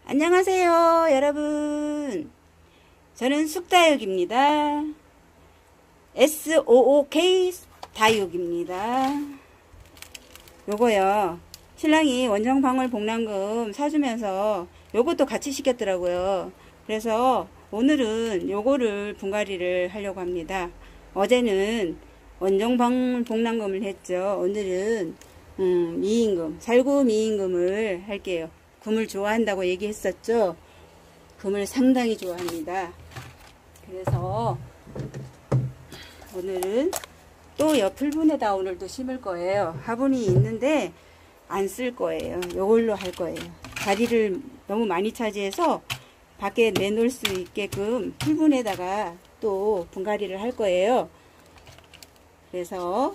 안녕하세요 여러분, 저는 쑥다육입니다. SOOK 다육입니다. 요거요, 신랑이 원정방울 복랑금 사주면서 요것도 같이 시켰더라고요. 그래서 오늘은 요거를 분갈이를 하려고 합니다. 어제는 원정방울 복랑금을 했죠. 오늘은 미인금, 살구 미인금을 할게요. 금을 좋아한다고 얘기했었죠. 금을 상당히 좋아합니다. 그래서 오늘은 또 옆풀분에다 오늘도 심을 거예요. 화분이 있는데 안 쓸 거예요. 이걸로 할 거예요. 자리를 너무 많이 차지해서 밖에 내놓을 수 있게끔 풀분에다가 또 분갈이를 할 거예요. 그래서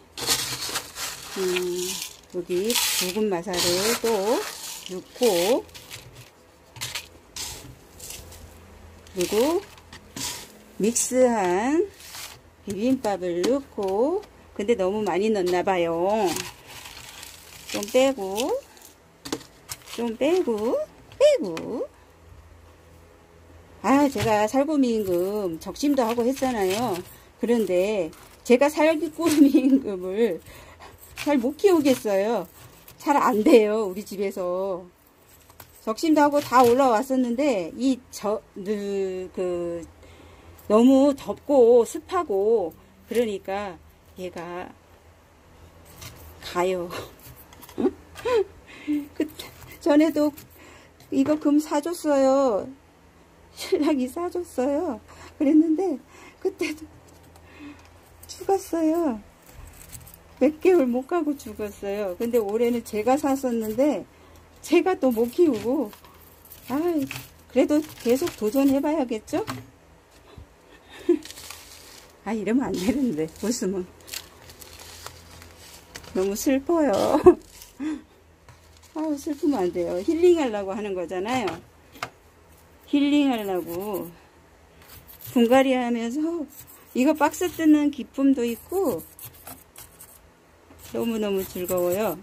여기 붉은 마사를 또 넣고, 그리고 믹스한 비빔밥을 넣고, 근데 너무 많이 넣었나봐요. 좀 빼고 제가 살구미임금 적심도 하고 했잖아요. 그런데 제가 살구미임금을 잘 못 키우겠어요. 잘 안 돼요. 우리 집에서 적심도 하고 다 올라왔었는데 너무 덥고 습하고 그러니까 얘가 가요. 전에도 이거 금 사줬어요. 신랑이 사줬어요. 그랬는데 그때도 죽었어요. 몇 개월 못 가고 죽었어요. 근데 올해는 제가 샀었는데 제가 또 못 키우고, 그래도 계속 도전해 봐야겠죠? 이러면 안 되는데 웃으면 너무 슬퍼요. 슬프면 안 돼요. 힐링하려고 하는 거잖아요. 힐링하려고 분갈이 하면서 이거 박스 뜯는 기쁨도 있고 너무너무 즐거워요.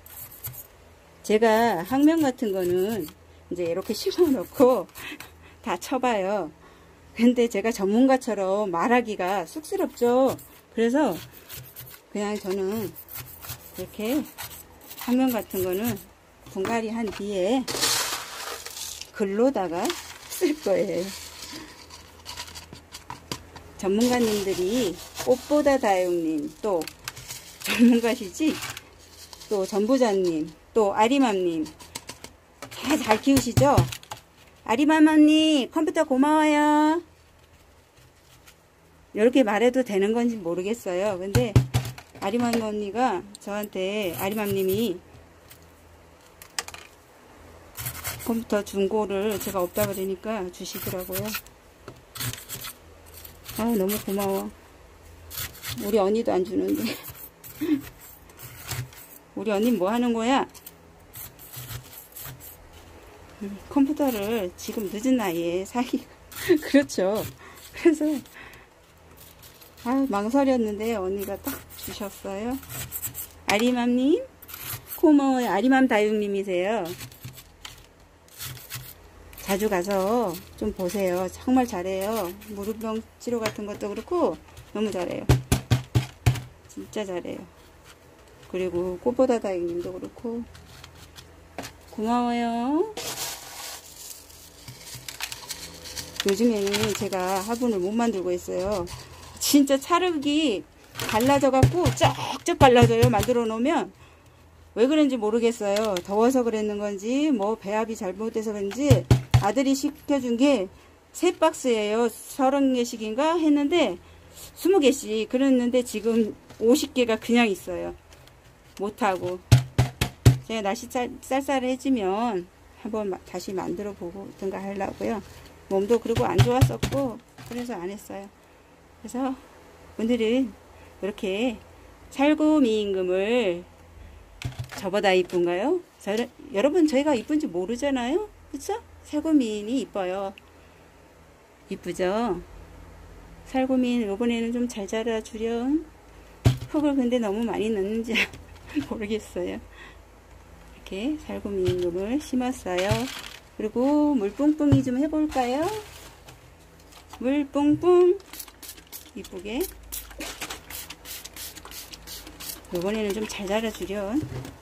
제가 학명 같은 거는 이제 이렇게 심어 놓고 다 쳐봐요. 근데 제가 전문가처럼 말하기가 쑥스럽죠. 그래서 그냥 저는 이렇게 학명 같은 거는 분갈이 한 뒤에 글로다가 쓸 거예요. 전문가님들이 꽃보다 다육님, 또 전문가시지, 또 전부자님, 또 아리맘님 잘 키우시죠? 아리맘 언니 컴퓨터 고마워요. 이렇게 말해도 되는 건지 모르겠어요. 근데 아리맘 언니가 저한테, 아리맘님이 컴퓨터 중고를 제가 없다 그러니까 주시더라고요. 너무 고마워. 우리 언니도 안 주는데. 우리 언니 뭐 하는 거야? 컴퓨터를 지금 늦은 나이에 사기가 그렇죠. 그래서 망설였는데 언니가 딱 주셨어요. 아리맘님 고마워요. 아리맘 다육님이세요. 자주 가서 좀 보세요. 정말 잘해요. 무릎병 치료 같은 것도 그렇고 너무 잘해요. 진짜 잘해요. 그리고 꽃보다 다육님도 그렇고 고마워요. 요즘에는 제가 화분을 못 만들고 있어요. 진짜 찰흙이 갈라져 갖고 쩍쩍 갈라져요. 만들어 놓으면. 왜 그런지 모르겠어요. 더워서 그랬는 건지 뭐 배합이 잘못돼서 그런지 아들이 시켜준 게 3박스예요. 30개씩인가 했는데 20개씩 그랬는데 지금 50개가 그냥 있어요. 못하고. 제가 날씨 쌀쌀해지면 한번 다시 만들어 보든가 하려고요. 몸도 그리고 안 좋았었고 그래서 안 했어요. 그래서 오늘은 이렇게 살구미임금을, 저보다 이쁜가요? 여러분 저희가 이쁜지 모르잖아요. 그쵸? 살구미인이 이뻐요. 이쁘죠? 살구미인 요번에는 좀 잘 자라주렴. 흙을 근데 너무 많이 넣는지 모르겠어요. 이렇게 살구미임금을 심었어요. 그리고 물뽕뽕이 좀 해볼까요? 물뽕뽕 이쁘게. 이번에는 좀 잘 자라주렴.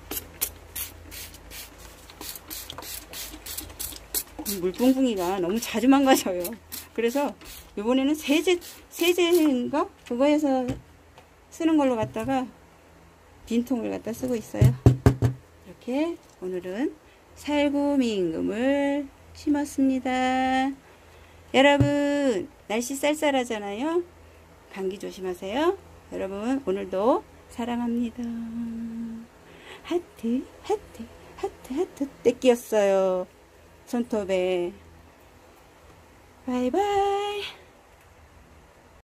물뽕뽕이가 너무 자주 망가져요. 그래서 이번에는 세제인가? 그거에서 쓰는 걸로 갖다가 빈통을 갖다 쓰고 있어요. 이렇게 오늘은 살구미 임금을 심었습니다. 여러분, 날씨 쌀쌀하잖아요. 감기 조심하세요. 여러분, 오늘도 사랑합니다. 하트, 하트, 하트, 하트. 떼끼였어요. 손톱에. 바이바이.